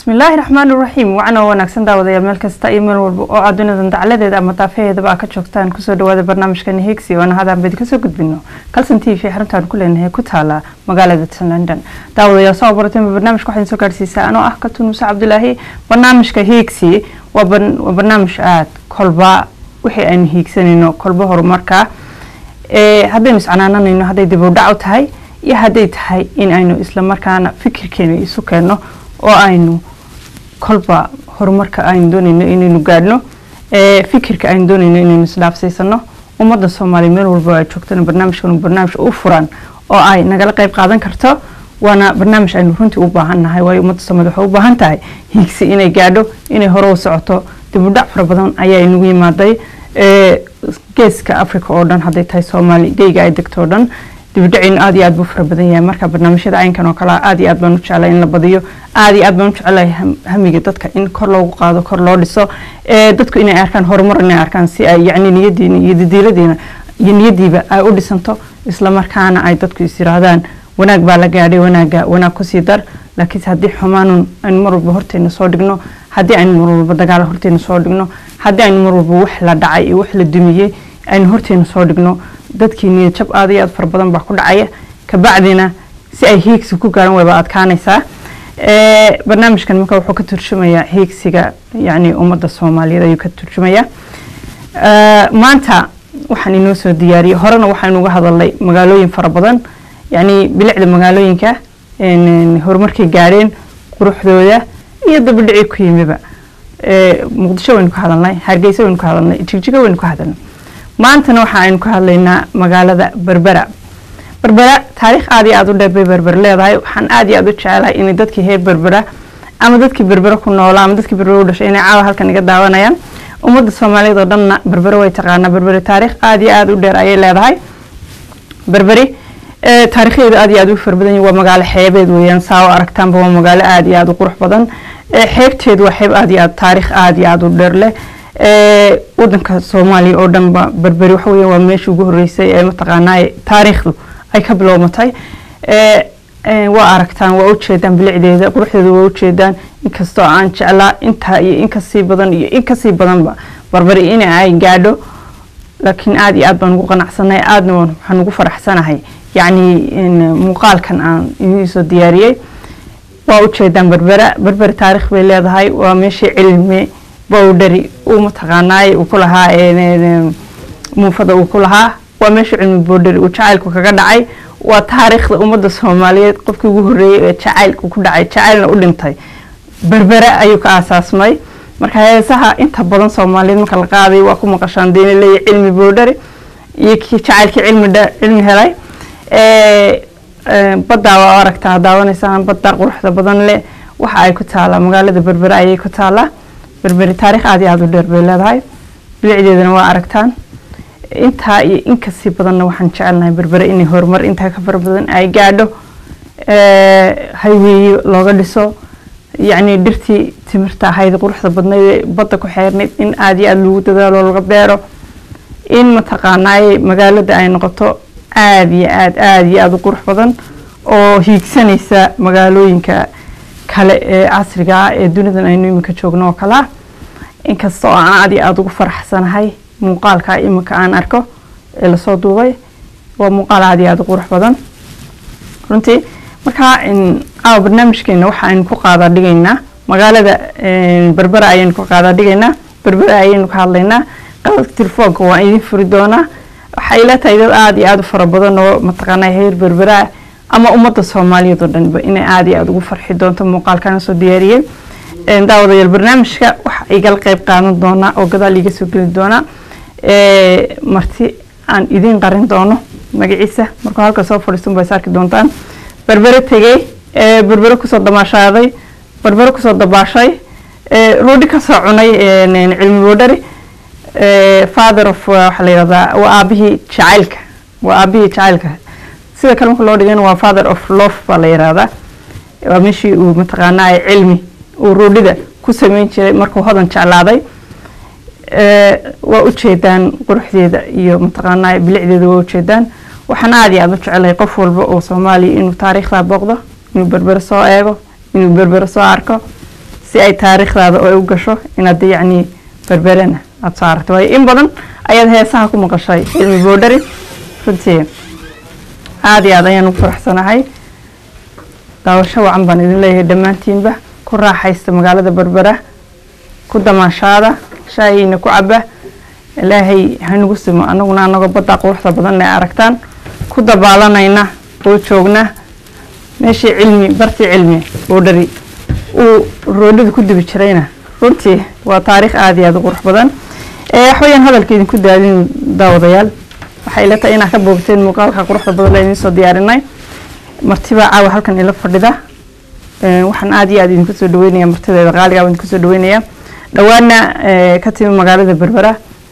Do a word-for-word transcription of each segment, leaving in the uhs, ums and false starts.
بسم الله الرحمن الرحيم وعنا ونكسن داود يا ملك استأيمن وعدنا دندعلة ذا متافه ذا بقى كشوفتان كسر دواد برنامج كان هيكسي وأنا هذا بدي كسر قد بينه كل سنتي في حرمتان كل إنها كتالة مقالة لندن داود يا صابرتين برنامج كحين سكر سيسا أنا أحكت نوسى عبد الله برنامج كهيكسي وبرن وبرنامج آت كلبا وحي أن هيكسن إنه كلبا هرمركا هذا مسعنا إنه هذا يدبر دعوت هاي يا هذا هاي إن إنه إسلام مركانا فكر كانوا يسكنه وأنه كلبا هرمرك أين دونينو إنه قادنو فكرك أين دونينو إنه نسلاف سيسنو ومدة الصومالي من والبا شوكتنا برنامج كانوا برنامج أوفران أو أي نقل قيب قادن كرتو وأنا برنامج أنه كنت أوباهن هاي ويا مدة الصومالي أوباهن تاي هيكسي إنه قادو إنه هرو سعته تبدأ فربضان أي إنه ما داي جيس كأفريقيا أردن هذا تاي صومالي ديجا دكتوردن dibdhacin aad iyo aad buu fara badan yahay marka barnaamijyada aynkan oo kala aad iyo aad baan u jeclay in la badiyo aad iyo aad baan u jeclay hamiga dadka in kor loogu qaado kor loo dhiso ee dadku inay arkaan horumar inay arkaan si ay yacni niyadiina iyo didiiladiina iyo niyadiiba ay u dhisanto isla markaana ay dadku isiraahdaan wanaag baa la gaadhay wanaaga wanaag ku sii dar laakiin haddii xumaanun aan mar walba horteena soo dhigno haddii aan mar walba dagaal horteena soo dhigno haddii aan mar walba wax la dhacay iyo wax la dumiyay aan horteena soo dhigno dadkii niyad jab aad iyo aad fara badan baa ku dhacaya ka bacdina si ay hiigsi ku gaaran wayba adkaanaysaa ee barnaamijkan marka wuxuu ka turjumayaa hiigsiga yacni ummadda Soomaaliyeed ayuu ka turjumayaa ee maanta waxaan inoo soo diyaariyay horena waxaan uga hadalnay magaalooyin fara badan yacni bilicda magaalooyinka in horumarkay gaareen quruxdooda iyo dabadhici ku yimiba ee Muqdisho weyn ku hadalnay Hargeysa weyn ku hadalnay Jigjiga weyn ku hadalnay maantana waxaan ku hadlaynaa magaalada Berbera Berbera taariikh aad iyo aad u dheer bay Berbera leedahay waxaan aad iyo aad u jecelahay in dadkii heer Berbera ama dadkii Berbera ku noolaa ama dadkii Berbera u dhashay inay caawa halkan iga daawanayaan ummadda Soomaaliyeed oo dhan Berbera way taqaanaa Berbera taariikh aad iyo aad u dheer ayay leedahay Berberi ee taariikheedu aad iyo aad u far badan waa magaalo xeebeed weeyaan saa aragtaan waa magaalo aad iyo aad u qurux badan ee xeebteedu waa xeeb aad iyo aad taariikh aad iyo aad u dheer leh ee wadanka Soomaaliya oo dhan ba Berberi waxa weeye waa meeshii ugu horeysay ee mataqaanaa taariikhdu ay ka bilowmatay ee waa aragtaan waa u jeedaan bilicdeeda quruxdeeda waa u jeedaan inkastoo aan jeclaa inta iyo in ka sii badan iyo in ka sii badanba Berberi in ay gaadho laakiin aad iyo aad baan ugu qanacsanahay aadna waxaan ugu faraxsanahay yacni in muuqaalkan aan idin soo diyaariyay waa u jeedaan Berbera Berberi taariikh bay leedahay waa meeshii cilmi bowdari oo mataqaanay uu ku lahaa ee muufada uu ku lahaa waa meesha cilmi bowdari uu jacaylku kaga dhacay waa taariikhda ummadda Soomaaliyeed qofkii ugu horeeyay ee jacaylku ku dhacay jacaylna u dhintay Berbera ayuu ka aasaasmay marka heesaha inta badan Soomaaliyeed marka la qaaday waa ku maqashaan deena leeyahay cilmi bowdari iyo kii jacaylkii cilmi cilmi helay ee badda waa aragtaa daawanaysan badda quruxda badan leh waxa ay ku taala magaalada Berbera ayay ku taala Berberi taariikh aad iyo aad u dheer bay leedahay bilicdeedana waa aragtaan inta iyo in ka sii badanna waxaan jecelnahay Berberi inay horumar inta ka far badan ay gaadho ee highway looga dhiso yacni dhirtii timirta ahayd quruxda badnayd badda ku xeernayd in aad iyo aad lagu dadaalo laga beero in mataqaanay magaalada ay noqoto aad iyo aad aad iyo aad u qurux badan oo hiigsanaysa magaalooyinka kale ee casriga ah ee dunidan aynu imika joogno kala inkastoo aan aad iyo aad ugu faraxsanahay muuqaalka imika aan arko ee la soo duubay waa muuqaal aad iyo aad u qurux badan runtii marka in aa barnaamijkeena waxa aynu ku qaada dhigaynaa magaalada Berbera ayaynu ku qaada dhigaynaa Berbera ayaynu ka hadlaynaa qadka telefoonka waa idin furi doonaa waxa ila tahay dad aad iyo aad u fara badan oo mataqaanay heer Berbera ama ummadda Soomaaliyeed oo dhan ba inay aad iyo aad ugu farxi doonto muuqaalkan soo diyaariyay ee daawadayaal barnaamijka waxa ay gal qayb qaadan doona oo gadaal iga soo gali doona ee marti aan idin qarin doono magaciisa marka halka soo fadhiisan bay saarki doontaan Berbera tagay ee Berbera ku soo damaashaaday Berbera ku soo dabaashay ee roodi ka soo cunay ee cilmi bowdari ee father of waxa la yiraahdaa waa aabihii jacaylka waa aabihii jacaylka sida kale loo dhigay waa father of love baa la yiraahdaa waa meeshii uu mataqaanaa cilmi uu roodida ku sameyn jiray markuu hodan jeclaaday ee waa u jeedaan quruxdeeda iyo mataqaanaa bilicdeeda waa u jeedaan waxaan aad iyo aad u jecelahay qof walba oo Soomaali inuu taariikhda boqdo inuu Berbera soo eego inuu Berbera soo arko si ay taariikhdaada oo ay u gasho inaad yacni berberana aad saarto way in badan ayaad heesaha ku maqashay cilmi boodhari runtii aad iyo aad ayaan ugu faraxsanahay daawasho wacan baan idin leeyahay dhammaantiinba ku raaxaysta magaalada berbera ku damaashaada shaayina ku caba ilaahay hanagu simo anaguna anaga badda quruxda badan ee aragtaan ku dabaalanayna oo joogna meeshii cilmi barti cilmi boodhari uu roodhada ku dubi jirayna runtii waa taariikh aad iyo aad u qurux badan ee waxaan hadalka idinku daadin daawadayaal waxay la tahay inaad ka boogteen muuqaalka quruxda badan ee idin soo diyaarinay martiba caawa halkan ila fadhida ee waxaan aad iyo aad idinku soo dhaweynayaa martideeda qaaliga ah idinku soo dhaweynayaa dhawaana ka timi magaalada berbera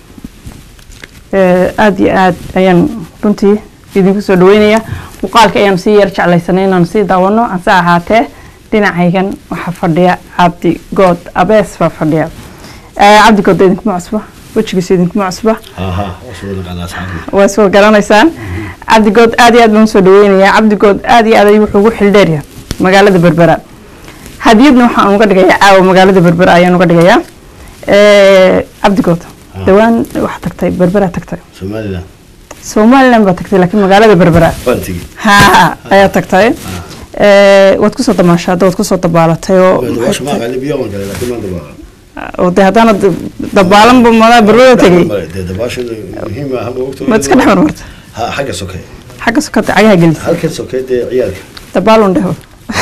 ee aad iyo aad ayaan runtii idinku soo dhaweynayaa muuqaalka ayaan si yar jeclaysanay inaan si daawano aan saa ahaatee dhinacaygan waxa fadhiya Cabdi Good Abees fa fadhiya ee Cabdi Good idinku ma cusba wajigiisa idinku ma cusba aha soo dhaqana asxaabi waa soo garanaysaan Cabdi Good aad iyo aad baan soo dhaweynayaa Cabdi Good aad iyo aad ayuu wuxuu ugu xildheeriyaa magaalada berbera hadiyadna waxaan uga dhigayaa caawa magaalada berbera ayaan uga dhigayaa ee Cabdi Good dawaan wax tagtay berbera tagtay Soomaaliland Soomaaliland ba tagtay laakiin magaalada berbera Banti ha ayaa tagtay ee wad ku soo damaashaday wad ku soo dabaalatay oo waxa ma qalbi yoon kale laakiin ma dabaala oo de hadana dabaalan buu mala berbera tagay de dabaashada muhiim ah waqti ma iska dhaxmar warta ha xaga sokay xaga sokay cagaha gelis halka sokay de ciyaalka dabaalon dhaho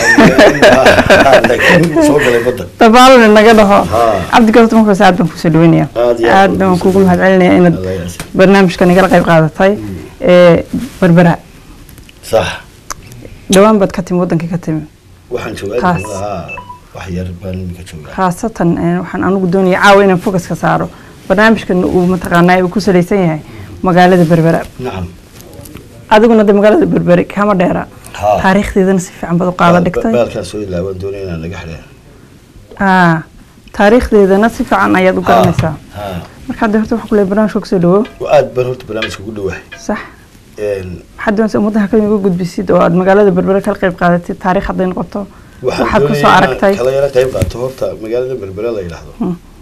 soo galay badda dabaalon naga dhaho Cabdi Good ma ku saabtan ku soo dhaweynaya aad baan kugu mahadcelinayaa inaad barnaamijka naga qayb qaadatay ee berbera صح dhawaan bad ka timi wadanka ka timi waxaan joogaa wax yar baan ka joogaa khaasatan waxaan anigu doonayaa caawa inaan focus ka saaro barnaamijkan uu mataqaanaa uu ku saleysan yahay magaalada berbera nacam adiguna de magaalada berbera kama dheera taariikhdeedana si fiican bad u qaada dhigtay baalka soo ilaawan doonay inaan laga xidhay ah taariikhdeedana si fiican ayaad u garanaysaa ha marka hadda horta waxa ku leeyahay barnaamijka soo dhawo aad baan horta barnaamijka ugu dhawahay sax حد وانت مدة كم يقول قد بيسيد أو مقالة بربرة كل قيب قادتي تاريخ حدين قطة واحد كسر عرقتي كلا يلا قيب قادته هرتا مقالة بربرة لا يلاحظه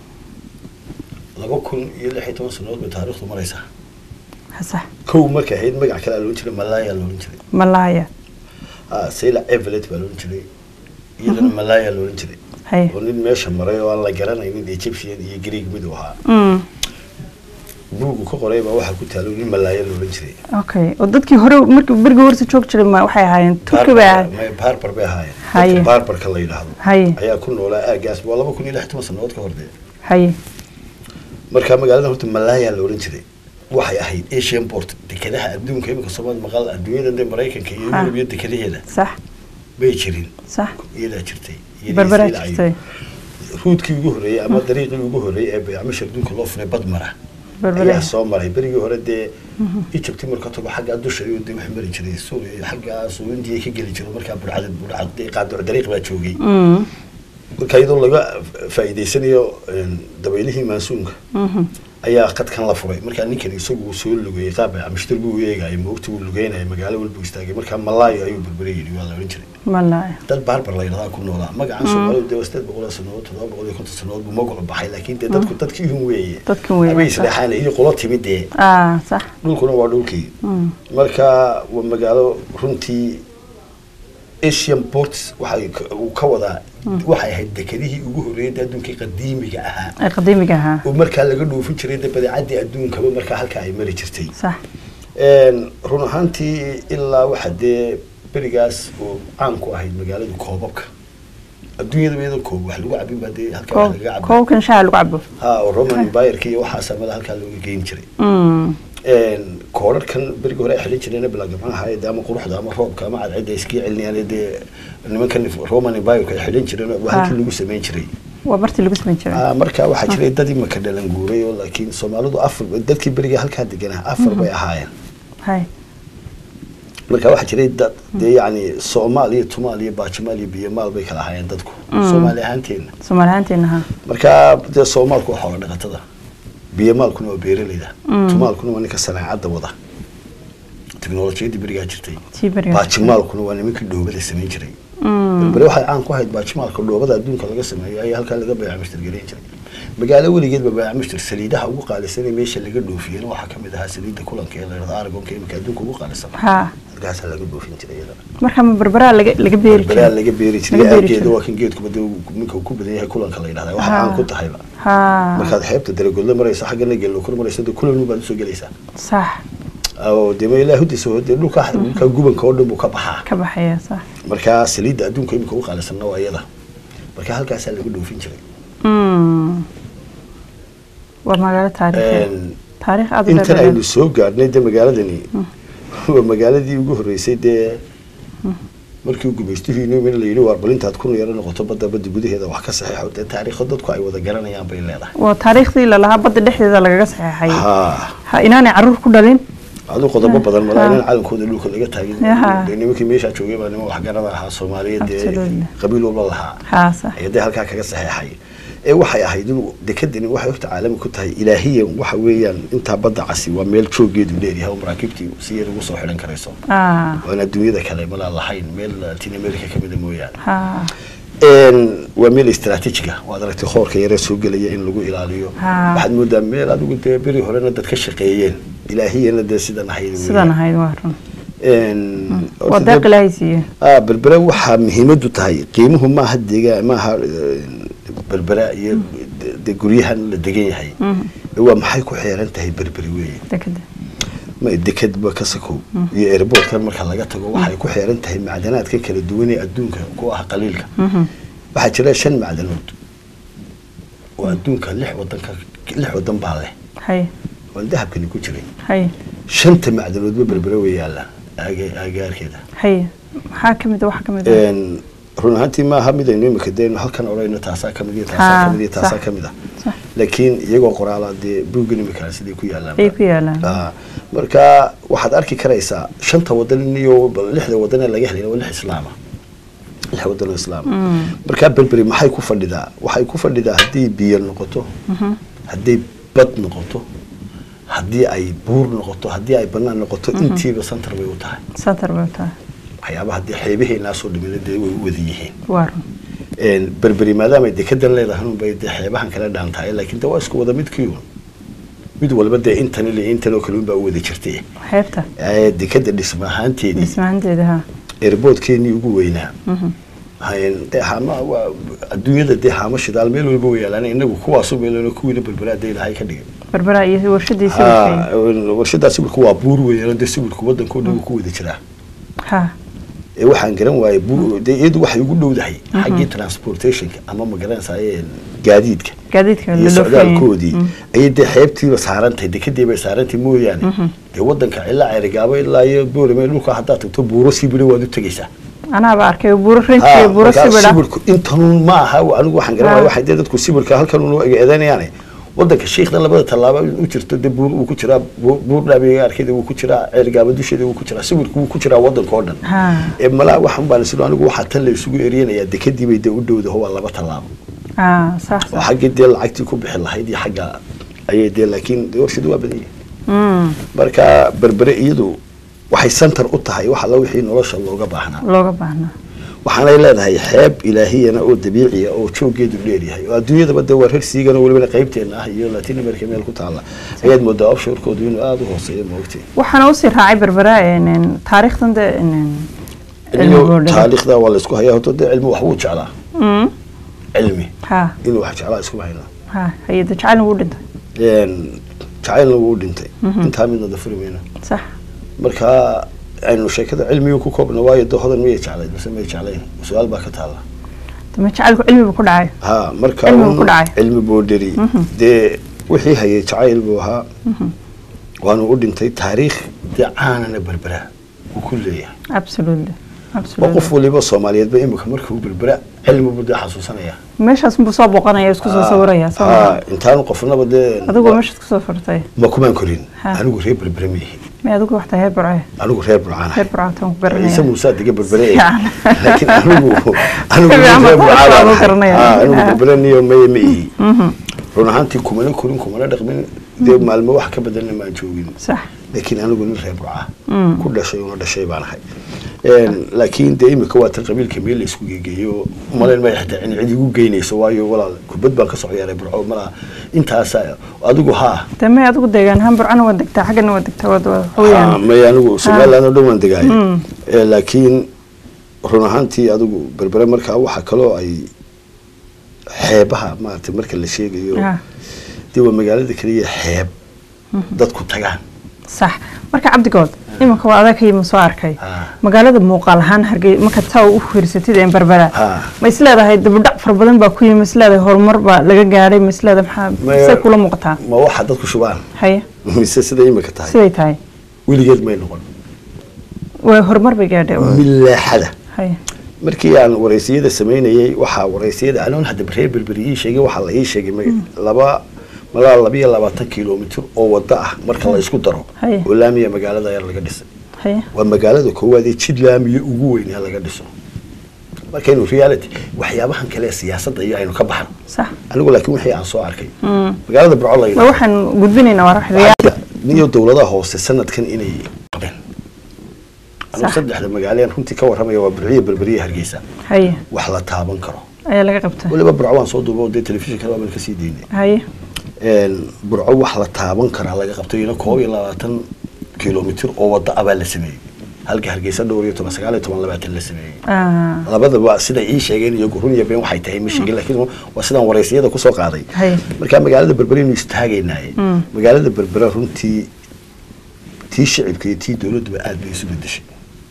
لقوا كل يلا حيت وصل نود بتاريخ ومريسة صح كو مركه هيد مقع كلا لونشري ملايا لونشري ملايا آه سيلا إيفلت بلونشري يلا ملايا لونشري هاي ونين ماشى مريا والله جرنا يمين إيجيبشي يجريك بدوها buugu ka qoray baa waxa ku taalo in malaaya loo jiray okay oo dadkii hore markii berga horta joog jiray ma waxay ahaayeen turki bay ahaayeen barbar bay ahaayeen barbar ka la yiraahdo ayaa ku noolaa aagaas waa laba kun iyo lix iyo toban sanadood ka hordee hay marka magaalada horta malaaya loo jiray waxay ahayd Asian port dekedaha adduunka imika Soomaaliya maqal adduunyada Mareykanka iyo Yurub dekedaheeda sax bay jirin sax ila jirtay barbar jirtay ruudkii ugu horeeyay ama dariiqii ugu horeeyay ee bay'amish adduunka loo furay badmara يا سومري بريء هردي إيجابتي مركتو بحاجة دوشة يودي محمر يجري سوري حاجة سويندي كي جلي جرو مركب برعد برعد قاعد دريق بتشوقي كايدو لقى فايدة سنية دبيله منسونك أيها قد كان لفري مركب نيكي يسوق وسول لقى يقابع مشتربو يجا يموتوا لقينا يمجال والبوستاجي مركب ملاي أيوب بربري والله ونجري ملاي ده الباربر لا يرضى كل نوع ما قاعد سوى ده واستد بقول سنوات وده بقول كنت سنوات بمقول بحي لكن ده تدك تدكيهم ويا تدكيهم أبي يصلح حاله إيه قلت مدة آه صح دول كنا وعدوكي مركب ومجاله رنتي Asian ports وحي وكوضع وحي هيدا كذي يجوه ريدا دون كي قديم جاها قديم جاها ومركب لقدو في شريدة بدي عدي أدون كمان مركب هالك عي مري شرتي صح رون هانتي إلا واحد بريجاس وعنكو هاي مجال الكوبك الدنيا ده الكوب واحد لو عبين بدي هالك عبين كوب كان شاعر لو عبه ها والرومان باير كي وحاسة ماذا هالك لو جين شري كورر كان بريجو رايح ليش لنا بلا جماعة هاي دام قروح دام روب كمان عاد عدة إسكي علني على ده إنه ما كان رومان باير كي حلين شري وهالك لو سمين شري وبرت اللي بس من شري آه مركا واحد شري دادي ما كان لنجوري ولكن سومالو ده أفر دادك بريجو هالك هاد جناه أفر بيا هاي هاي marka waxa jiray dad yani Soomaaliya Soomaaliya Baajmaali biyo maal bay kala hayeen dadku Soomaali ahaanteena Soomaali ahaanteena ha marka de Soomaalku waxa la dhaqatada biyo maalkuna waa beeraleyda Soomaalkuna waa ninka sanaacada wada teknoolajiyada bariga jirtay Baajmaalkuna waa nimanka dhoobada sameyn jiray berbere waxay caan ku ahayd baajimaalka dhoobada adduunka laga sameeyo ayaa halkaa laga baayac mushtar gareyn jiray magaalo weligeedba baayac mushtar saliidaha ugu qaalisanay meesha laga dhoofiyeen waxaa kamid ahaa saliidda kulanka ee la yidhahdo aragonka imika adduunka ugu qaalisan halkaasaa laga dhoofin jiray iyadana marka ma berberaa laga laga beeri jiray berberaa laga beeri jiray aageeda waa kan geedku bada minka ku badan yahay kulanka la yidhahdo waxa caan ku tahayba markaad xeebta daragoodla maraysa xaggana geelo kor maraysa kulan baad soo galaysaa sax oo dema ilaahu diso dhulka dhulka gubanka oo dhan uu ka baxaa ka baxaya sax marka saliidda adduunka imika ugu qaalisan waa iyada marka halkaasaa laga dhoofin jiray mm waa magaalo taariikh taariikh aad u inta aynu soo gaarnay de magaaladani waa magaaladii ugu horeysay de markii gumeystihii inuu la yiri war balintaad ku yar noqoto badda badda gudaheeda wax ka saxiixo de taariikh dadku ay wada garanayaan bay leedahay waa taariikhdii la lahaa badda dhexdeeda lagaga saxiixay ha inaanay caruur ku dhalin adu qodobo badan malayn caalamkooda dhulka laga taagay nimankii meesha joogay baa nimo wax garada ahaa Soomaaliyeed qabiil walba lahaa ha sax ayay halka kaga saxiixay ee waxay ahayd dekadani waxay waqti caalami ku tahay ilaahiyan waxa weeyaan inta badda casi waa meel joogeedu dheeryahay oo maraakiibtii si yar ugu soo xiran karayso ah wana dunyada kale ma lahayn meel Latin America kamid mooyaan ha een waa meel istiraatiijiga waa aragtay xoorka yar soo galaya in lagu ilaaliyo waxaad moodaa meel adigu de bari horena dad ka shaqeeyeen ilaahiyana de sidan ahayd sidan ahayd waa run een wada qalaaysiye ah berbera waxa muhiimadu tahay qiimuhu ma hadiga ma ha berbera iyo de guryahan la degan yahay waa maxay ku xeeran tahay berberi weey dekada ma dekad ba ka sako iyo airportkan marka laga tago waxay ku xeeran tahay macdanaadka kala duwan ee adduunka ku ah qaliilka waxa jira shan macdanood oo adduunka lix wadanka lix wadan baa leh hay oo dahabkani ku jiray hay shanta macdanood ba berbera weeyaala agaarkeeda hay waxa kamid waxa kamid een runtii ma aha mid aynu imika deen halkan orayno taasa kamid iyo taasa kamid iyo taasa kamid ah laakiin iyagoo qoraalaade buugani imika sidii ku yaalaan ay ku yaalaan ah marka waxaad arki karaysaa shanta wadan iyo lixda wadan ee laga helay waa lix islaama lix wadan oo islaam marka berberi maxay ku fadhidaa waxay ku fadhidaa hadii biyo noqoto hadii bad noqoto hadii ay buur noqoto hadii ay banaan noqoto intiiba center way u tahay center way u tahay waxyaabaha hadii xeebaheena soo dhimanay way u wada yihiin waar een berberi maadaama dekedan leedahay inuu bay xeebahan kala dhaantahay laakiin waa isku wada mid kiyo mid walba de intan ile intan oo kale baa wada jirtay xeebta ee dekada dhismahaanteedii dhismahaanteeda ha airportkeeni ugu weynaa hayn de hama waa adduunyada de hama shidaal meel walba way yaalaan inagu kuwaas oo meelano kuwiina berberaad ilaahay ka dhigay berbera iyo warshadiisa ah warshadaasi waa buur weeyaan de sawirku wadanka dhan ku wada jira ha ee waxaan garan waayay de iyadu waxay ugu dhowdahay xagii transportation ama magaranayay gaadiidka gaadiidka la socdaalkoodii ay de xeebtii saarantay dekadii bay saarantay mooyaan de wadanka ilaa Ceerigaabo ilaa iyo Boorame dhulka hadda tagto buuro sibir waad u tagaysaa ana ba arkay buuro rintii buuro sibir sibirku intan ma aha anigu waxaan garan waayay waxay dadku sibirka halkan uu eedeynayaan wadanka sheekhna labada talaabo u jirto de buur uu ku jira buur dhaabiga arkayda uu ku jira Ceerigaabo dusheeda uu ku jira sibirku uu ku jira wadanka oo dhan ee mala waxan baan sidoo anigu waxa tan la isugu eeriyay dekadii bay de u dhowdahay waa laba talaabo ah sax sax xagga de lacagtii ku bixin lahayd iyo xagga ayay de laakiin warshadu waa badan yahay marka berbere iyadu waxay center u tahay waxa la wixii nolosha looga baahnaa looga baahnaa waxaan ay leedahay xeeb ilaahiyana oo dabiici ah oo joogeedu dheer yahay oo adduunyada badda war hersiigana waliba qaybteena ah iyo Latin America meel ku taala ayaad moodaa offshore-koodu inuu aad u hooseeyo moogtay waxaan u sii raacay berbera in taariikhdan in taariikhda wala isku hayaa hoto cilmi wax uu jeclaa cilmi ha inuu wax jeclaa isku hayna ha hay'ad jacayl uu dhintay een jacayl uu dhintay inta mid nada furmayna sax marka aynu sheekada cilmiga ku koobna waayo doodan ma jeclay bas ma jeclay su'aal baa ka taala tama jacaylku cilmiga ku dhacay ha marka cilmi buu dhiri de wixii hayay jacayl buu ahaa waanu u dhintay taariikh dacaana berbera uu ku leeyahay absolutely absolutely qof waliba Soomaaliyeed ba imika markuu berbera cilmi buu xasuusanaya meeshaas buu soo boqonaya isku soo sawiraya soo intaan qofnaba de adigu meesha isku soo fartay ma kuma korin anigu reer berbera mihi ما أدوك واحد هاي برعه أنا reer Burcaan reer Burcaan tan ku garanaya ismu saadiga berbere laakiin anigu anigu reer Burcaan ah anigu berbere niyo may may run ahaantii kuma la korin kuma la dhaqmin dee maalmo wax ka badanna maan joogin sax laakiin anigu nin reer Burca ku dhashay oo dhashay baan ahay laakiin dee imika waa tan qabiilka meel la isku geegeeyo umaleyn ma xitaa in cid igu geynayso waayo walaal kubad baan ka soo ciyaaray Burco mala intaas adigu ha tamay adigu deegaan han Burcana waa degtaa xagana waa degtaa wada hooyaan ma anigu Soomaaliland oo dhan degaay laakiin run ahaantii adigu berbere markaa waxa kale oo ay xeebaha maartay marka la sheegayo dii waa magaalada kaliya xeeb dadku tagaan صح marka cabdigood imanka waa adag ay soo arkay magaalada muuqaal ahaan hargey marka taa u fiirsatid in Berbera ma isleedahay dibadhac far badan baa ku yimid isleedahay horumar baa laga gaaray ma isleedahay maxaa kula muuqataa ma waxa dadku shubaan haye mise sida imanka tahay siday tahay wiligeed may noqon way horumar bay gaadhay milaaxada haye markii aan wareysiyada sameynayay waxa wareysiyada aan hadda reer Berberi sheegay waxa la ii sheegay laba malaa laba iyo labaatan kiiloomitir oo wada ah marka la isku daro oo laamiga magaalada yar laga dhisay haye waa magaalada koowaad ee jid laamiga ugu weyn ee laga dhiso marka inuu reality waxyaabahan kale siyaasadda iyo aynu ka baxan sax anigu laakiin wixii aan soo arkay magaalada Burco la yiraahdo waxaan gudbinaynaa war reality niyo dawladaha hoose sanadkan inay qabeen anigu saddexda magaalada runtii ka waramaya waa Burco Berberi Hargeysa haye wax la taaban karo ayaa laga qabtay waliba Burco waan soo duubay oo telefishinka waa ka sii deynay haye een Burco wax la taaban kara laga qabtay ina koob iyo labaatan kiiloomitir oo wada aba la sameeyay halka Hargeysa dhowr iyo toban sagaal iyo toban labaatan la sameeyay ah labadaba sida ay sheegeen iyo gurun iyo been waxay tahay mashigil laakiin waa sidaan wareysiyada ku soo qaaday marka magaalada Berberi inuu istaagaynaay magaalada Berberi runtii tii shicibka iyo tii dawladda aad bay isu bedeshay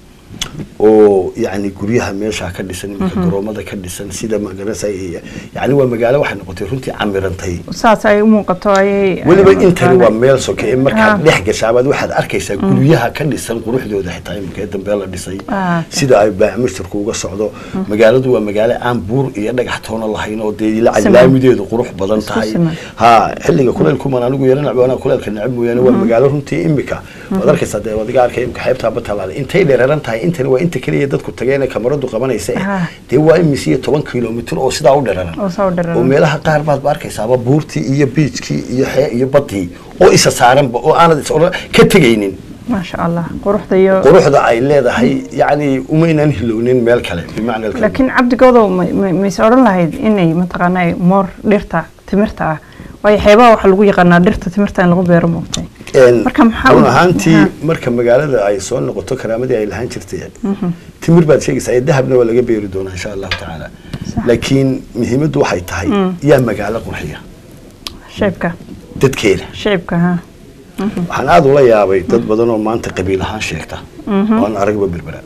oo yani guryaha meesha ka dhisan imka garoomada ka dhisan sida magaranaysa yani waa magaalo waxa noqotay runtii camirantay saas ay u muuqato ay waliba intani waa meel sokay marka dhex gashaabad waxaad arkaysaa guryaha ka dhisan quruxdooda xitaa imka dambe la dhisay sida ay baamishtarku uga socdo magaaladu waa magaalo aan buur iyo dhagax toona lahayn oo deeyla calaamideedu qurux badan tahay ha xilliga kuleelku man anigu yarana cunaa kuleelka nacab mooyaan waa magaalo runtii imka wad arkaysaa de wadiga arkay imka xeebta batalaale intay dheeran tahay intani waa inta kaliya dadku tageen kamaradu qabanaysa de waa imisiyo toban kiiloomitir oo sida u dheeran oo meelaha qaar baad arkaysaa buurtii iyo beachkii iyo xee iyo badii oo isa saaran oo aanad ka tagaynin ما شاء الله قروحda iyo quruxda ay leedahay yani uma inaan hilownin meel kale bimaana laakiin cabdigoodo ma is oran lahayd inay mataqaanay moor dhirta timirta ah way xeebaha waxa lagu yaqaanaa dhirta timirta in lagu beero moogtay marka maxaa ahaantii marka magaalada ay soo noqoto karaamadii ay lahaan jirtay timir baad sheegaysaa dahabna waa laga beeri doonaa insha Allah taala laakiin muhiimadu waxay tahay yaa magaalo qurxiya sheebka dadkeeda sheebka ha waxaan aad ula yaabay dad badan oo maanta qabiil ahaan sheegta oo aan aragba Berbera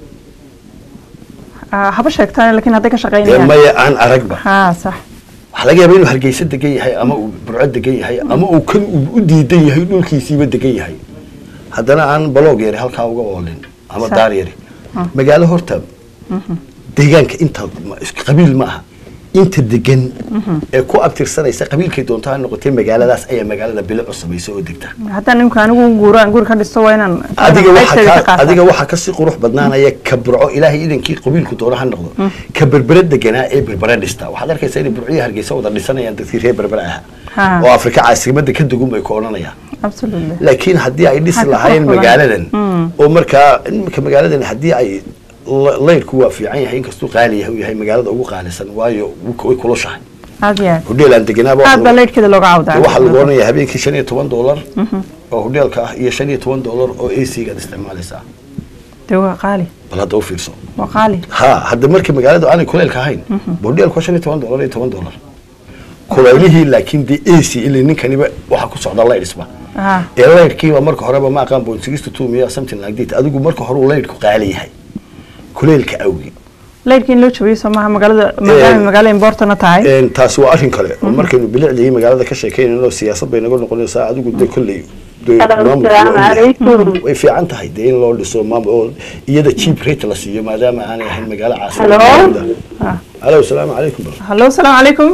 ah haba sheegtaan laakiin hadda ka shaqeynayaan ma aan aragba ha sax waxa laga yaabaa inuu Hargeysa degan yahay ama uu Burco degan yahay ama uu kan u diidan yahay dhulkiisiiba degan yahay haddana aan blog yar halka uga oolin ama daar yar magaalo horta deegaanka inta qabiil ma aha inta degan ee ku abtirsanaysa qabiilkay doontaa noqotay magaaladaas ayaa magaalada bilic u sameeyay oo degta haddana nimka anigu guuraan guur ka dhisto waa inaan adiga waxa adiga waxa ka si qurux badnaanaya ka Burco ilaahay idinkii qabiilku doona ha noqdo ka Berbera deganaa ee Berbera dhista waxaad arkaysaa in Burco iyo Hargeysa wada dhisanayaan dadkii reer Berbera ah oo Afrika caasimada ka dugun bay koonanayaan absolutely laakiin hadii ay dhisi lahaayeen magaaladan oo marka imka magaaladan hadii ay leerku waa fiican yahay in kastu qaali yahay magaalada ugu qaalisan waayo way kulushahay aadiya hodeel aan deganaa aad baa leerkeeda looga cawdaa waxa lagu oranaya habeenkii shan iyo toban dollar oo hodeelka ah iyo shan iyo toban dollar oo A C ga isticmaalaysa waa qaali bal hadda u fiirso waa qaali ha hadda markii magaaladu aanay kuleelka ahayn hodeelku shan iyo toban dollar iyo toban dollar kuleelihii laakiin de A C ilaa ninkaniba waxa ku socda leerisba ee leerkii marka horeba ma aqaan boon sixty-two miya something like that adigu marka hore leerku qaali yahay kuleelka awgi leerkiin loo jabiyo Soomaha magaalada magaalada magaalada importantna tahay een taas waa arrin kale oo markaynu bilicdii magaalada ka sheekeynayno siyaasad bay naga noqonaysaa adigu de kulli way fiican tahay de in loo dhiso maamul iyada cheap rate la siiyo maadaama aanay ahayn magaalo caasimad hello assalamu alaykum hello assalamu alaykum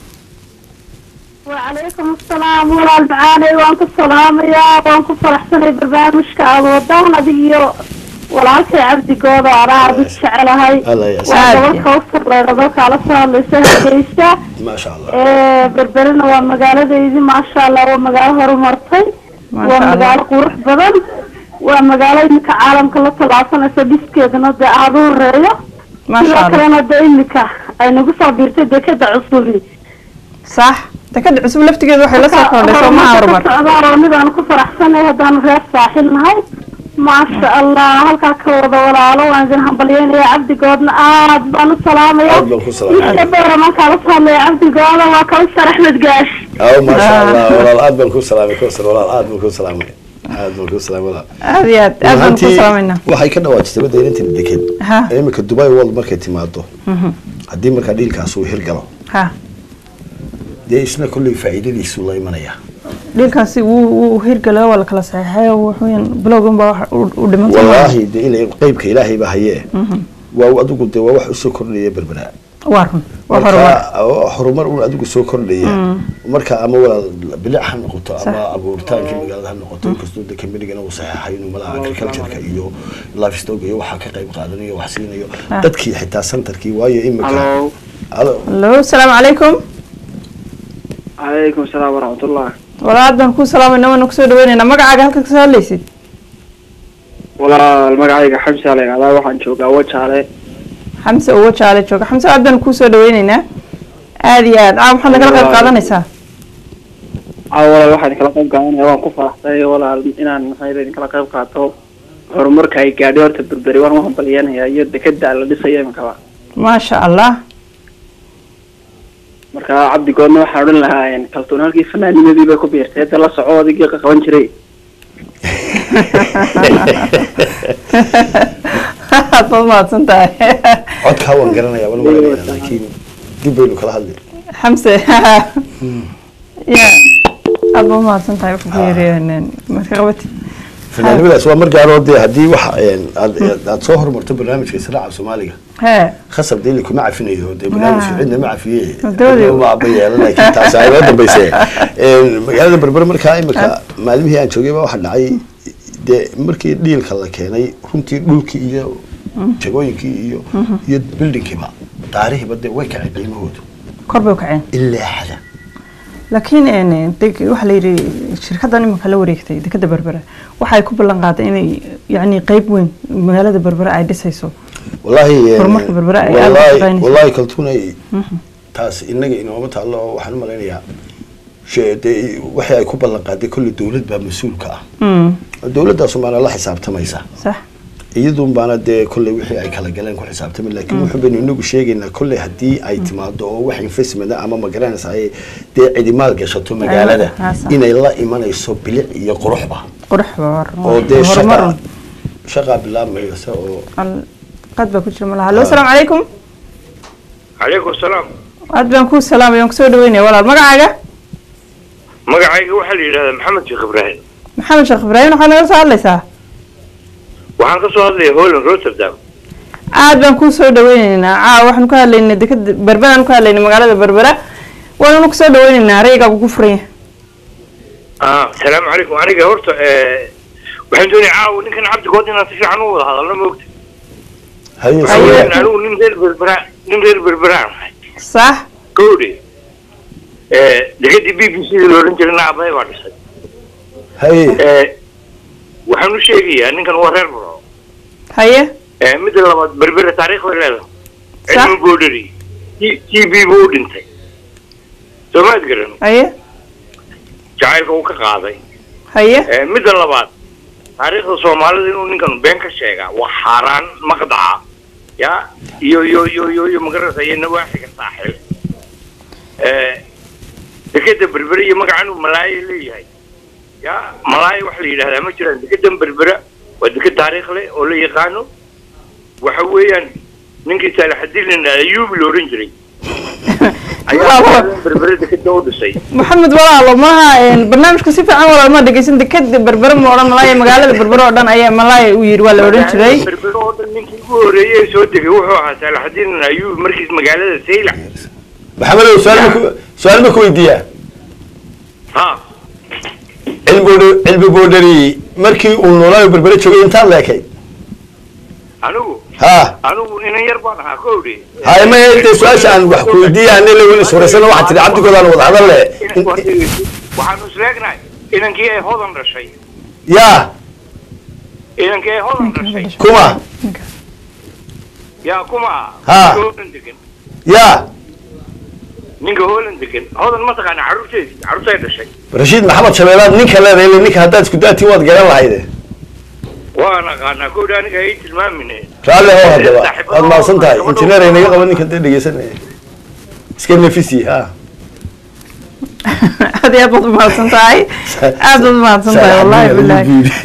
وعليكم السلام ورحمة الله وبركاته وانكم السلام يا وانكم فرحتني برنامجك أبو دانا ديو walaalkay cabdi goodo anaa aad u jecelahay waa gabadh kawsar leedado kaala soo hadlaysa hargeysa maasha allah ee berberina waa magaaladeydii maasha allah waa magaalo horumartay waa magaalo qurux badan waa magaalo iminka caalamka la talaasanaysa dhiskeedana dee aada u horeeyo sidoo kalena dee iminka ay nagu soo biirtay dekada cusubi صح dekada cusub laftigeedu waxay la soo kordhay Soomaa horumar socdaal midaan ku faraxsanahay hadaan reer saaxil nahay ما شاء الله هلكا كودا ولاalo waan idin hambalyeynaya cabdi goodna aad baan u salaamaya ishabeera ma kala salaamay cabdi gooda waa kala Axmed Gaash aw ma sha Allah walaal aad baan ku salaamay ku sar walaal aad baan ku salaamay aad baan ku salaamay aad iyo aad aad baan ku salaamayna waxay ka dhawaajisay badayinta deked imika Dubai World markay timaado hadii marka dhiilkaas uu hirgalo ha dee isna kulli faa'iidadiisu la imanaya dhilkaasi uu hirgalay wala kala saxay wuxuu bloggan baa u dhimantay wallahi ilaa qaybka ilaahay baa haye waa adigu de waa wax u soo kordhaya berbera waarun waa horumar uu adigu soo kordhaya marka ama wala bilic han noqoto ama abuurtaanka magaalada han noqoto kastoo de kamidgana uu saxay inuu malaha agriculture-ka iyo livestock iyo waxa ka qayb qaadanayo wax siinayo dadkii xitaa centerkii waayo imika hello hello assalamu alaykum alaykum assalam wa rahmatullah walaal baan ku salaamayna waan ku soo dhaweynayna magacaaga halka ka soo hadlaysid walaal magacayga Xamsa la yiraahdaa waxaan joogaa Wajaale Xamsa oo Wajaale jooga Xamsa aad baan ku soo dhaweynayna aad iyo aad aan waxaan kala qayb qaadanaysaa aa walaal waxaan kala qayb qaadanayaa waan ku faraxsanahay walaal inaan maxay kala qayb qaato horumarka ay gaadhay horta berberi waan waxaan baliyanayaa iyo dekada la dhisay imika ma sha Allah marka cabdi goodna waxa oran lahaa in kaltoonalkii fanaanimadii bay ku biirtay dad la socodii ka qaban jiray Fama santaa codka waan garanayaa wala wala laakiin dib baynu kala hadlay Xamse ya abo ma santaa ku biireen marka qabati fanaanimadas waa margaaloodii hadii wax aad soo hormarto barnaamijka Israaca Soomaaliga ها خصب ديلك ما عفنيه ده برنامج عندنا ما عفيه ما بيا لكن تاسعي ودا بيسه magaalada berber markaa imika maalmihii aan joogay waxa dhacay de markii dhiilka la keenay runtii dhulkii iyo jagooyinkii iyo iyo buildingkiiba taariikhba de way kacay qiimahoodu korba u kaceen ilaa hada laakiin een deg waxa la yiri shirkaddan imika la wareegtay dekada berbera waxay ku ballan qaaday inay yaani qayb weyn magaalada berbera ay dhisayso والله والله والله كلتوني تاس إنك إنه ما تعلق وحنا ملينا شيء وحي يكون بلن قادي كل دولة بمسؤول كا الدولة ده سمعنا الله حساب تميسا صح يدوم بانا ده كل وحي أي كلا جلنا كل حساب تمي لكن محب إنه نقول شيء إن كل هدي أي تمادو وحي نفس من ده أمام مجران سعي ده عدمال جشتو مجال ده إن الله إيمان يصب بلع يقرح به قرح بار وده شقة شقة بالله ما يسوي قد بكون شمالها هلو السلام عليكم عليكم السلام قد بنكون السلام يوم كسود ويني ولا مقعقة مقعقة وحل إلى محمد شيخ إبراهيم محمد شيخ إبراهيم وحنا نرسل لي ساعة وحنا قصوا لي هول روتردام قد بنكون سود ويننا عا وحنا كنا لين دكت بربرة كنا لين مقالة بربرة وانا نكسود ويننا ريقة بكفرين آه السلام عليكم أنا قهرت آه وحنا دوني عاو نكن عبد قودنا تشي عنو هذا الله موقت هاي هاي نعلو نمدير بربران نمدير بربران صح كودي ايه لقيت بي بي سي لورنجرنا عباي وارسل هاي ايه وحنو شيء يعني كان ورير برو هاي ايه مثل لما بربر تاريخ ولا لا علم بودري تي تي بي بود انت سمعت قرن هاي جايك وكا قاضي هاي ايه مثل لما تاريخ الصومالي إنه نكون بينك شيء وحران مقطع يا يو يو يو يو يو مقرر سيء نواحي الساحل دكتة بربرية مقعنو ملاي اللي هاي يا ملاي وحلي هذا مجرد دكتة بربرة ودكتة تاريخ لي ولا يقانو وحويا ننكي سالح الدين لنا أيوب لورنجري محمد والله ما برنامج كسيف عن ولا ما دقيسن دكد بربر ما ملاي مقالة بربر ودان أي ملاي وير ولا ورنجري بربر ودان ننكي وريه سودك وحوها سالح الدين أيوب مركز مقالة سيلع محمد سؤال سؤال مكويدية ها البودر البودري مركي ونولاي بربر شو إنت لكي anigu ha anigu inan yar baan ahaa koodhi hay ma inta su'aasha aan wax ku weydiiyay la wada suuraysan waxa tiri cabdigood aan wada hadal leh waxaanu isleegnahay inankii ay hodan dhashay ya inankii ay hodan dhashay kuma ya kuma ha ya ninka Holland degan hodan ma taqaan caruurteedii caruurtay dhashay Rashid Maxamed Shabeelaad ninka leeyahay ninka haddaad isku daati waad garan lahayd وانا قانا كودا aniga ay tilmaaminay raale oo hadaba aad ma santahay injineer inaga qaban ninka dhageysanay iska nafisi ha هذه أبغى ما سنتاي أبغى ما سنتاي والله بالله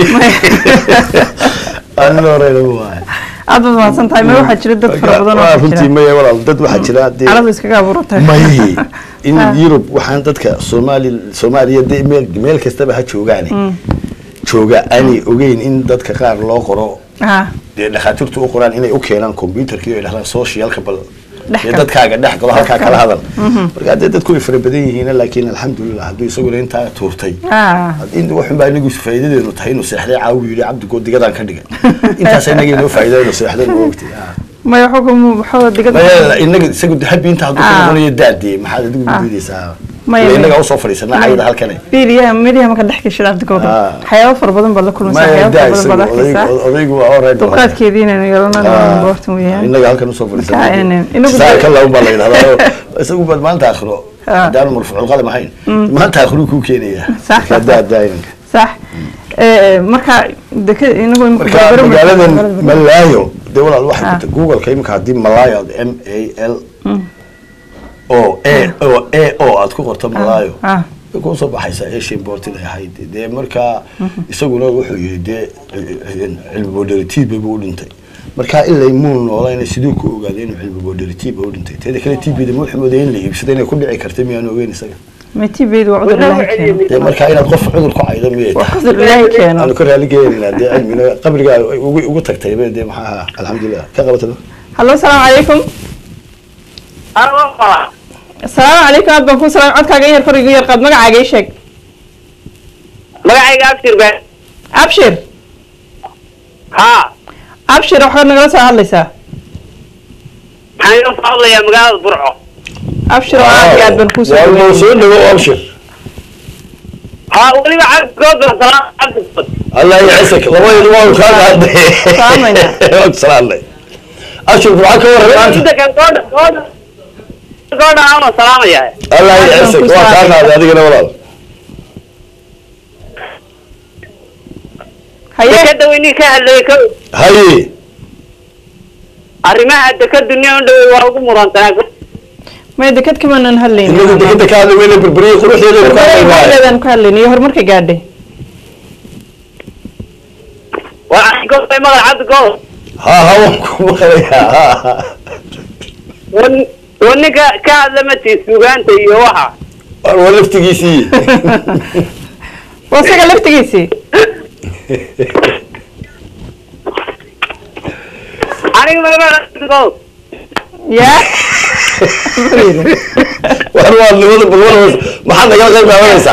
أنا رأيي أبغى ما سنتاي ما واحد شرد دت فربضنا ما فهمتي ما يورا دت واحد شرد على ذي سكاكا بروتة ما هي إن يوروب وحنا دتك الصومالي الصومالية دي ميل ميل كستبه هتشوجاني شوجا أني أوجين إن دتك قار لا قرا دخاترت أقران إني أوكيلان كمبيوتر كيو إلى سوشيال قبل dad kaaga dhax galo halka kala hadal marka dad ku ifra badan yihiin laakiin alxamdulillah haduu isagu inta tuurtay in wax baa inagu faa'iidadeedu tahay inuu seexday caawi yiri cabdigood digadan ka dhigay intaas inaga inoo faa'iideedu seexday waqti ma yaxukum waxa digada inaga isagu habi inta haduu noqonayo daadii maxaad adigu diidaysaa ma inaga u soo fariisanaa ayda halkan biiriya meediya ma ka dhax gashay cabdigood xayaw far badan bal la kulmaysa xayaw far badan bal la odaygu waa oreed duqaadkeedina inuu yeelanayo boortan weeyaan inaga halkan u soo fariisanaa saaka law bal leeyahay isagu bad maanta akhro daan marfuuc qadam ahayn maanta akhru ku keenaya ka daadayna صح marka inagu magaaladan malaayo dawlad waxa ku google ka imka hadii malaayo m a l o a o a o aad ku qorto malaayo ku soo baxaysa Asian port inay ahayd de marka isaguna wuxuu yiri de cilmi boodhatiib buu u dhintay marka ilaa imuun noolayna sidoo ku ogaadeen cilmi boodhatiib buu u dhintay teeda kale tiibida Maxamed in la iibsaday inay ku dhici kartay miyaan ogeyn isaga ما تبي وعذر الله كان marka ina qof cudur ku caydo miyay وعذر الله كان أنا كره اللي جاينا ده علمنا قبل جا وقلت لك ترى ده محاها الحمد لله كقبلت له هلا السلام عليكم السلام عليكم أبا كون سلام عدك غير فرق غير قد مقع عيشك مقع أبشر بقى أبشر ها أبشر وحنا نقصها هلا سا حين يوصل يا مقال برعو أبشر وعاد قاعد بنفوس والموصول هو أبشر ها ولي بعد قد صلاة عبد الله يعسك الله يدوم خالد هذا سلام سلام الله أبشر برعاك ورا أنت كان قد قد قد عام سلام يا الله يعسك وخالد هذا هذيك الأولاد هيا كده ويني كهلك هاي أرمها دكتور الدنيا عنده وارجو مرانتنا ما يدكت كمان نهلين إنه دكتور كهذا وين بربري خروج هذا هذا نكهلين يهر مركي قاعدة وعندكم في مغرب عندكم ها ها وكم ها ون ونك كلمتي سوغان تيوها ولفت جيسي وصل لفت جيسي أنا ما بعرف يا وأنا اللي وضع بالورق ما حد قال غير ما وينسى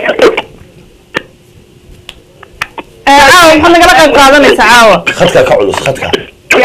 عاو محنا قال قيب قادنيسا عاو خدك كعلوس خدك يا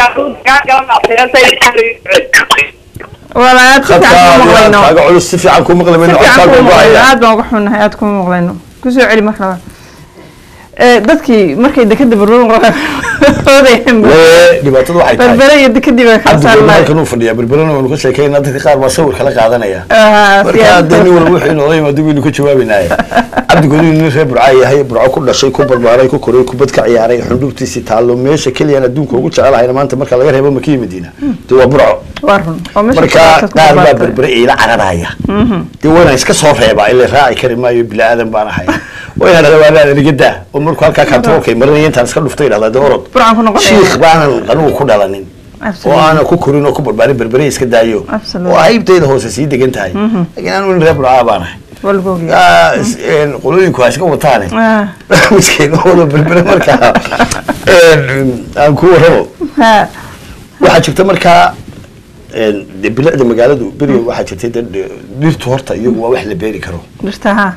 ولا خدك كعلوس سفي عنكم مغلى منه aad baan uga xunahay aad kuma maqlayno ku soo celi markaa ee dadkii markay dekada barbaran qoodayeen dhibaatada waxay tahay barbara iyo dekadii bay khalsan lahayd halkan uu fadhiyaa barbarana uu ka sheekeynaa dadka qaar baa sawir kala qaadanaya marka dani wala wixii nooday ma dib inuu ka jawaabinay cabdigood inuu reer burcay yahay burco ku dhashay ku barbaaray ku koray ku badka ciyaaray xundubtiisi taalo meesha kaliya adduunka ugu jecelahay maanta marka laga reebo Makiya Madiina de waa burco warun oo meesha marka qaar baa barbara ila cararaya de wana iska soo reeba ilaa raaci kari maayo bilaadan baan ahay وين هذا وانا اللي قداه ومركو هالكا كان توكي مرني انت اسكا دفتي هذا دورد برعان كنا قلنا شيخ بان قانو ku dhalanin وانا ku korin oo ku barbaarin barbari iska daayo oo haybteeda hoose sii degan tahay laakiin aan u reeb raabana walboogi ah in qolooyinku iska wataane miskiin oo barbari marka aan ku rabo ha waxa jirta marka ee bilada magaaladu bariyo waxa jirtay dhirtu horta iyagu waa wax la beeri karo dhirtaha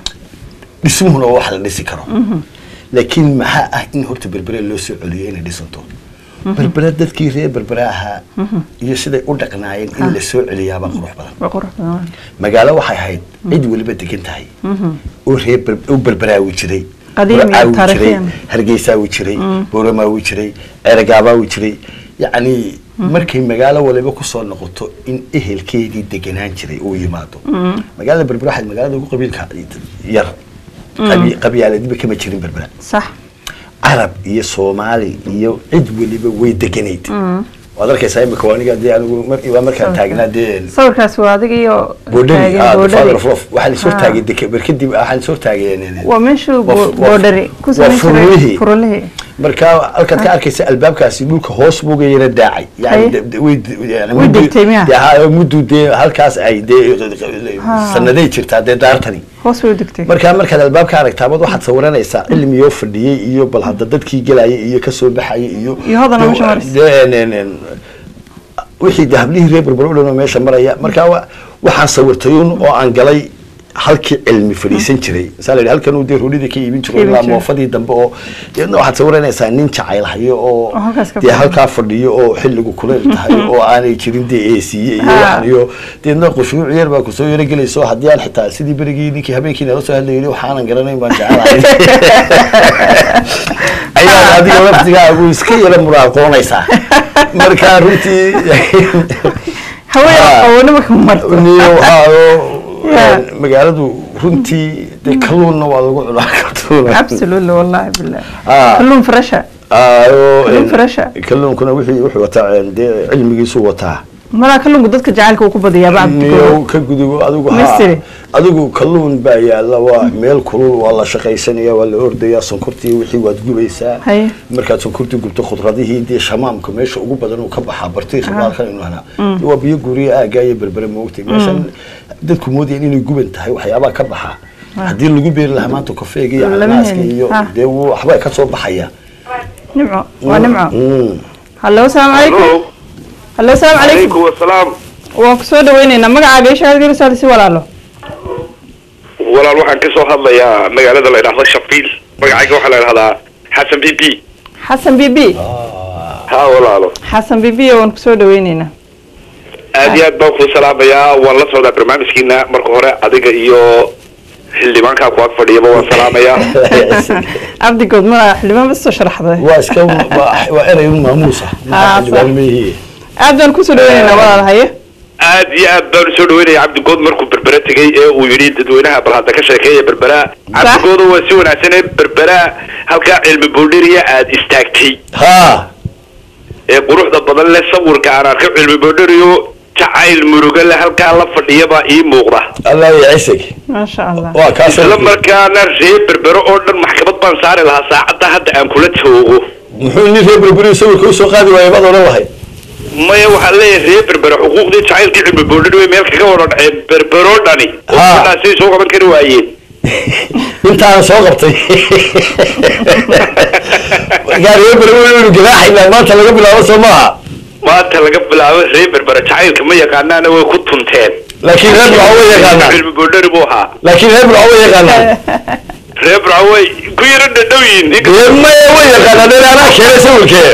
dhismuhuna wax la dhisi karo laakiin maxaa ah in horta berbere loo soo celiyo inay dhisanto berbera dadkii reer berbera ahaa iyo siday u dhaqnaayeen in la soo celiyaaba qurux badan magaalo waxay ahayd cid waliba degan tahay oo reer u berbera u jiray قديم يا تاريخيا هرجيسا وجري بورما وجري عرقابا وجري يعني markay magaalo waliba ku soo noqoto in ehelkeedii deganaan jiray oo yimaado magaalada berbera waxay magaalada ugu qabiilka yar qabiil qabiiladiba kama jirin berbera صح arab iyo soomaali iyo cid waliba way deganayd wadarkay sayma kooniga dee anigu markii markaan taagnaa dee sawirkaas waa adiga iyo boodari boodari waxa la soo taagay deka barkadii waxaan soo taagayeen waa meeshu boodari ku soo jiray furlihi marka halka ka arkaysa albaabkaasi dhulka hoos buugayna daacay yani way yani muddo dee halkaas ay dee sanaday jirtaa dee daartani hoos way degtay marka marka albaabka aragtaabad waxaad sawiranaysaa cilmiyo fadhiyay iyo bal hadda dadkii galayay iyo ka soo baxay iyo iyo hadana meesha maris wixii dahablihi reer berbera u dhanoo meesha maraya marka waxaan sawirtayun oo aan galay halkii cilmi fadhiisan jiray misal halkan uu deeroolida ka iibin jiray ilaa moofadii dambe oo iyadoo waxaad sawiranaysaa nin jacayl hayo oo dee halkaa fadhiyo oo xilligu kuleyl tahay oo aanay jirin dee eesiye iyo waxan iyo deedna qushuuc yar baa kusoo yaro gelayso haddii aan xitaa sidii berigii ninkii habeenkii nala soo hadlayay waxaanan garanayn baan jecelahay ayaa adiga laftigaagu iska yara muraaqoonaysaa marka runtii hawada qaboonima ka marto magaaladu runtii de kalluunna waa lagu cunaa kalluun absolutely wallahi billah kalluun fresha kalluun fresha kalluunkuna wixii wuxuu wataa de cilmigiisu wataa mara kalluunku dadka jacaylka uu ku badiyaa bacdi ka gudigo adigu adigu kalluun baa yaala waa meel kulul waa la shaqaysanaya waa la ordaya sonkortii wixii waad gubaysaa markaad sonkortii gubto khudradihii dee shamaamka meesha ugu badan uu ka baxaa bartii khibaalkan inuu hana waa biyo guriya aaga iyo berbere moogtay meeshan dadku moodayeen inay guban tahay waxyaabaha ka baxaa haddii lagu beeri lahaa maanta kafeega iyo canaaska iyo dee waxbaa ka soo baxaya nimco waa nimco hallo assalaamu calaykum hallo assalaamu calaykum wasalaam waan ku soo dhaweynaynaa magacaaga iyo shahaadada saad si walaalo walaal waxaan ka soo hadlayaa magaalada la yidhaahdo shafiil magacayga waxaa la yidhahdaa xasan b b xasan b b ha walaalo xasan b b waan ku soo dhaweynaynaa aad iyo aad baan ku salaamayaa waan la socdaa barnaamijkiina marka hore adiga iyo xildhibaankaa ku ag fadhiyaba waan salaamayaa cabdi good ma xildhibaan bas soo sharaxday waa iska waa erey maamuusa xildhibaan meehi aad baan ku soo dhaweynaynaa walaal haye aad iyo aad baan soo dhaweynaya cabdi good markuu berbera tegay ee uu yidhi dadweynaha bal hadda ka sheekeeya berbera cabdi goodo waa si wanaagsan ee berbera halkaa cilmi boodheriya aad istaagtay ha ee quruxda badan leh sawirka aan arko cilmi boodheriyo jacayl muruga leh halkaa la fadhiyaba ii muuqda allah yacisig maasha allah waa kaas isla markaana reer berbero oo dhan maxkamad baan saari lahaa saacadda hadda aan kula joogo muxuu nin reer berberi sawirka u soo qaadi waayay baad odhan lahayd maya waxaa leeyahay reer berbero xuquuqdii jacaylkii cilmi boodheri way meel kaga wada dhaceen berbero dhani oo sidaasay soo qaban kari waayeen intaana soo qabtay reer berberi ganaaxaynaa maanta laga bilaabo soo maaha maanta laga bilaabo reer berbera jacaylka ma yaqaanaana way ku tunteen laakiin reer burco way yaqaanaan cilmi boodheri buu ahaa laakiin reer burco way yaqaanaan reer burco way ku yaro dhadhow yihiin maya way yaqaanaan dee anaa keenay sawirkee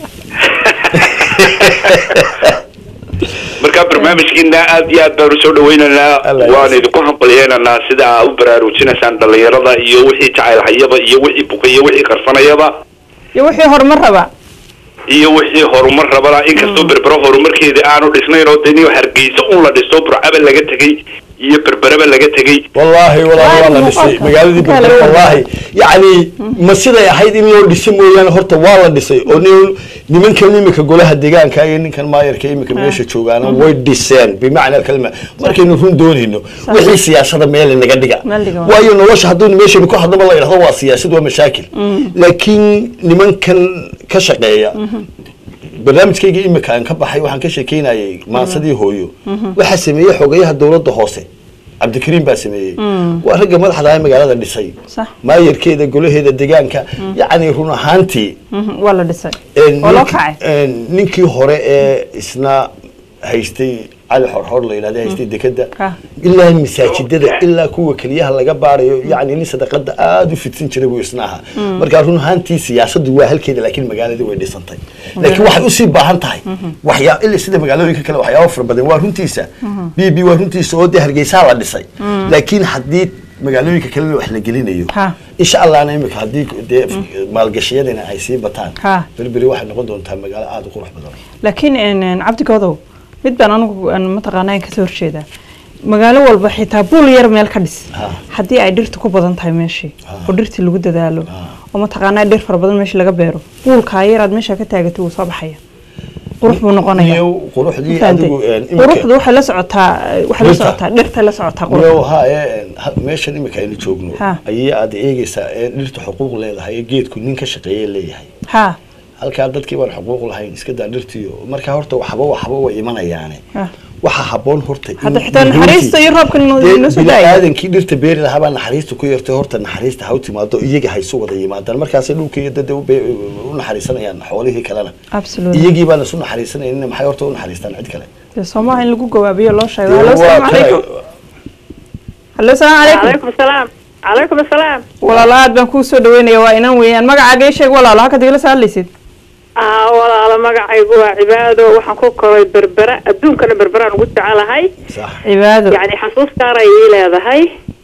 markaa barnaamijkiina aad iyo aad baan usoo dhaweynaynaa waan idinku hambalyeynanaa sida aa u baraarujinaysaan dhalinyarada iyo wixii jacayl hayaba iyo wixii buka iyo wixii qarsanayaba iyo wixii horumar raba iyo wixii horumar rabana inkastoo berbero horumarkeeda aanu dhisnayn oo deni hargeysa un la dhisto burcaba laga tegay iyo berberaba laga tegay wallahi wallahi waa la dhisay magaaladii berbera wallahi yani ma siday ahayd in loo dhiso mooyaane horta waa la dhisay oo nimankan imika golaha deegaanka iyo ninkan maayarka imika meesha joogaana way dhiseen bimacna kalma markaynu run doonayno wixii siyaasada meel naga dhiga waayo nolosha hadduu meeshaynu ku hadlaba la yidhahdo waa siyaasad waa mashaakil laakiin nimankan ka shaqeeya barnaamijkayga imika aan ka baxay waxaan ka sheekeynayay maansadii hooyo waxaa sameeyey xogayaha dowladda hoose cabdikariim baa sameeyey waa ragga madaxda ah magaalada dhisay maayarkeeda golaheeda deegaanka yacni run ahaantii waa la dhisay ninkii hore ee isna haystay علي حرحور لا إلى هذا يستيد كده إلا المساجد ده إلا كوا كليها اللي جبار يعني لسه ده قد آدو في تنشرب ويصنعها مركارون هانتي سياسة دواهل كده لكن مجال ده وين سنتين لكن واحد أصيب بهانتهاي وحياة إلا سيد مجاله يكلا وحياة أوفر بدن وارون تيسا بي بي وارون تيسا ودي هرجيسها ولا شيء لكن حديد مجالوي كلا وإحنا جلينا يو إن شاء الله أنا يمك هديك ده مالجشية لنا عايزين بتان بربري واحد نقول دون تام مجال عاد وقروح بدن لكن إن عبد قاضو mid baan anigu aan mataqaanaa ka soo horjeeda magaalo walba xitaa buul yar meel ka dhis haddii ay dhirta ku badan tahay meeshii oo dhirta lagu dadaalo oo mataqaanaa dhir fara badan meeshii laga beero buulka yar aad meesha ka taagato wuu soo baxaya qurux buu noqonayaa quruxdii adigu quruxdu waxa la socotaa waxa la socotaa dhirta la socotaa qurux yo ha meesha imika aynu joogno ayay aad eegaysaa dhirta xuquuq leedahay geedku nin ka shaqeeyay leeyahay ha halka dadkii baan xuquuq lahayn iska daartirtiyo marka horta waxba waxba way imanayaan waxa haboon horta hada xitaa naxariista iyo roobka inuu soo daayo aadanki dhirta beeri lahaa baan naxariista ku yartay horta naxariista ha u timaado iyaga hay soo wada yimaadaan markaas dhulkii dad u naxariisanayaan xoolihii kalena absolutely iyagii baan soo naxariisanayeen maxay horta u naxariistaan cid kale Soomaa in lagu gawaabiyo loo sheego hello salaam alaykum hello salaam alaykum alaykum salaam alaykum salaam walaalaad baan ku soo dhaweynaya waa inaan weeyaan magacaaga sheeg walaalaha ka digla saalaysid ah walaalo magacaygu waa cibaado waxaan ku koray berbera adduunkana berberaan ugu jecelahay sax cibaado yani xasuus gaar ay leedahay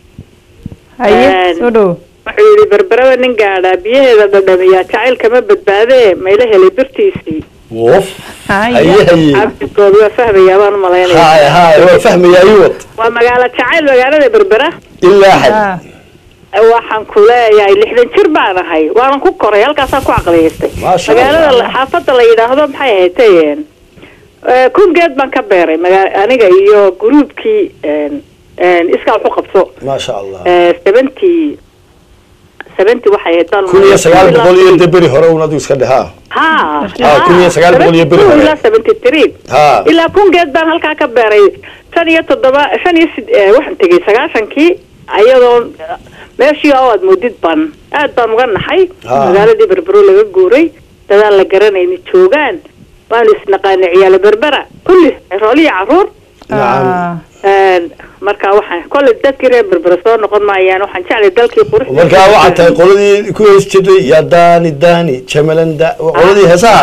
haye soo dhaw wuxuu yiri berberada nin gaadha biyaheeda dhadhamiya jacayl kama badbaadee mayla helay birtiisii woof haye haye abtigood waa fahmaya baan malaynaya haye haye waa fahmaya ayuu waa magaalo jacayl magaalada berbera ilaa xad waxaan ku leeyahay lixdan jir baan ahay waan ku koray halkaas aan ku aqliyeystay magaalada xaafadda la yiraahdo maxay ahaayeen ee kungeed baan ka beeray aniga iyo groupkii een een iska wax u qabso ma sha Allah ee seventy seventy waxay ahayd kun iyo sagaal boqol iyo debri hore una duu iska dhaha ha ha kun iyo sagaal boqol iyo debri hore seventy-three ha ila kungeed baan halka ka beeray shan iyo toddoba shan iyo waxaan tagay sagaashankii ayadoo meeshii oo aad moodid ban aad baan uga naxay magaaladii berbero laga guuray dadaal la garanayni joogaan waan isnaqaan ciyaal berbera kulli rooliya caruur een marka waxaan kulli dadkii reer berbera soo noqon maayaan waxaan jeclay dalkii quruxda marka waxa tahay qoladii ku hees jiray ya daani daani jamalanda qoladii heesaha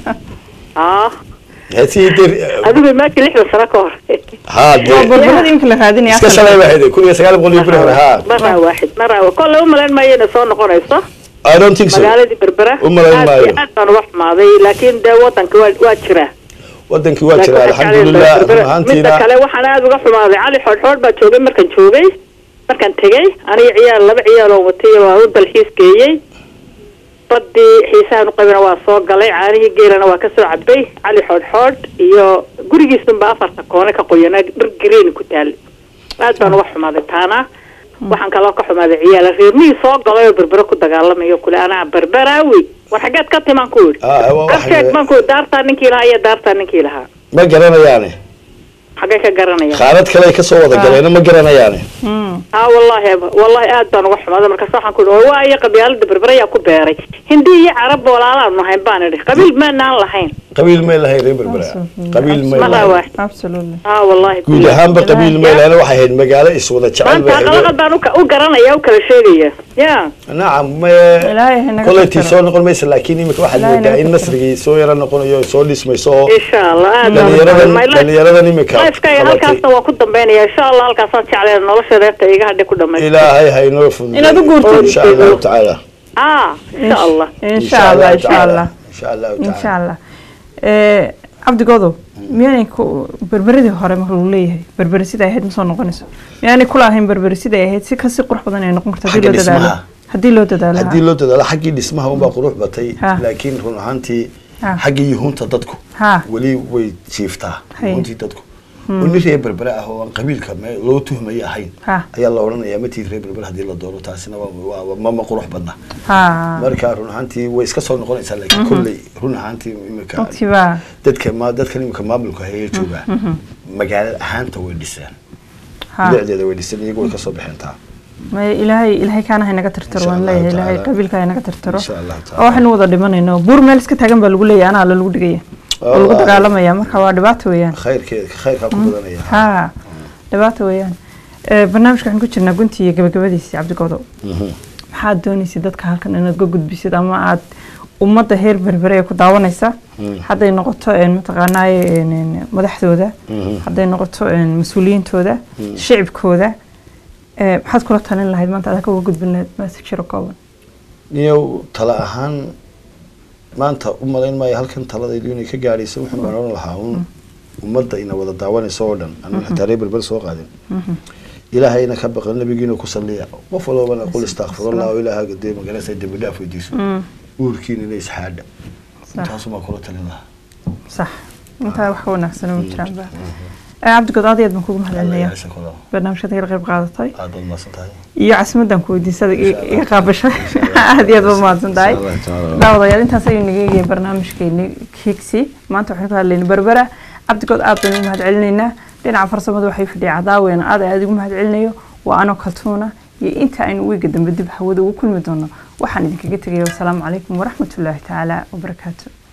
ah هذه يدير هذا ما كل إحدى سرقة هذا بربرة يمكن لهذين إسكا شلون واحد كل يسقال بقول يبره ها مرة واحد مرة وكل يوم لين ما ينسون قرية صح I don't think so مقالة دي بربرة أم لين ما ين أنا روح ماضي لكن ده وطن كوال واتشرة وطن كوال شرة الحمد لله أنتي لا مثل كلا وحنا روح ماضي علي حول حول بتشوفين مركن شوفي مركن تجي أنا عيال لبع عيال ومتي وأرد الحيس كيجي بدي حسان قبنا واسوق قلي عاني جيرنا وكسر عبي علي حود حود يو قريجي سنبا أفرت كونه كقينا برجرين كتال هذا أنا وح ما ذتانا وحن كلاك حما ذي عيال غير مي سوق قلي بربرك دجال ما يقول أنا بربراوي وحاجات كتي ما نقول آه هو واحد ما نقول دارتا نكيلها هي دارتا نكيلها ما جرنا يعني حاجة كجرنا يعني خالد كلا يكسر وضع جرنا ما جرنا يعني اه والله والله آد بان وحما هذا مركز صح نقول هو أي قبيلة بربرة يا كباري هندي عرب ولا لا ما هي بانري قبيل ما نال لحين قبيل ما لهي ريبر برا قبيل ما مرة absolutely اه والله قول هم بقبيل ما له واحد مقالة يسوى شعب ما أنت قلقت بانو كأوجرنا يا وكل شيء يا نعم ما كل تيسون نقول ما يصير لكني مك واحد ودا إن مصر يسوي رنا نقول يو يسوي اسمه يسوي إن شاء الله لأن يردن لأن يردن مكان ما يفكر هالكاسة وكنت بيني إن شاء الله هالكاسة على نورش ذات يجا هدي كل ما إلى هاي هاي نوف إلى دقورت إن شاء الله تعالى آه إن شاء الله إن شاء الله إن شاء الله إن شاء الله إن شاء الله عبد قادو مياني كو بربردي هوري ما لو ليهي بربر سيدا هيد ما سو نقونيسو مياني كولا هين بربر سيدا هيد سي كسي قروح بدن اي نقون كرتا دي لو ددالو hadii loo dadaalo hadii loo dadaalo xaqii dhismaha uma qurux batay laakiin run ahaantii xaqii yuhunta dadku wali way jiiftaa yuhuntii dadku وني ريب بربرة هو قبيل كم لو تهم أي حين أي الله ورنا يا متي ريب بربرة هذه الله دورو تاسنا وما ما قروح بدنا مركا رونا هانتي ويسكسر نقول إنسان لك كل رونا هانتي مكان دت كم دت كلمة كم ما بلوك هي توبة مجال هانت ويدسان لا ده ويدسان يقول كسر بحنتها ما إلهي إلهي كان هنا كترتر وان لا إلهي قبيل كان هنا كترتر إن شاء الله تعالى أو حنو ضد من إنه بور مالس كتاعم بلقول لي أنا على الودقية lagu dagaalamaya marka waa dhibaato weeyaan khayrkeed khayrka ku badanaya ha dhibaato weeyaan barnaamijka waxaan ku jirnaa gunti iyo gabagabadiisa Cabdigodo maxaad doonaysid dadka halkan inaad uga gudbisid ama aad ummadda heer berbere ku daawanaysa hadday noqoto een mataqaanaa een madaxdooda hadday noqoto een mas'uuliyiintooda shacabkooda ee maxaad kula talin lahayd maanta aad ka uga gudbin lahayd message kooban niyow tala ahaan maanta u malayn maayo halkan taladaydu inay ka gaadhayso wuxuu oran lahaa ummadda ina wada daawanayso oo dhan anu xitaa reer berbere soo qaadin ilaahayna ka baqan nabigiina ku salliya qof walba qul astaghfirullah wa ilaaha gaday magalasa dambi dhaaf weydiiso uurkiina inay isxaadha intaas ma kula talin lahaa صح انت wax wanaagsan oo jiraan ba Cabdigood aad iyo aad kugu mahadcelinayaa barnaamijka ka qayb qaadatay aad u mahadsantahay iyo casmadan ku weydiisada iga qaabashay aad iyo aad u mahadsantahay daawadayaal intaas ayuu naga yeeyay barnaamijkeeni Kigsi maanta waxaan ka hadlaynaa Berbera Cabdigood aad baan u mahadcelinaynaa dhinaca farsamada waxay fadhiyaa cadaaweena aad aad ugu mahadcelinayo waa ano kaltuuna iyo inta aynu wiiga dambe dib hawada ugu kulmi doono waxaan idinkaga tagayaa wassalaamu calaykum waraxmatullaahi tacaala wabarakaatuh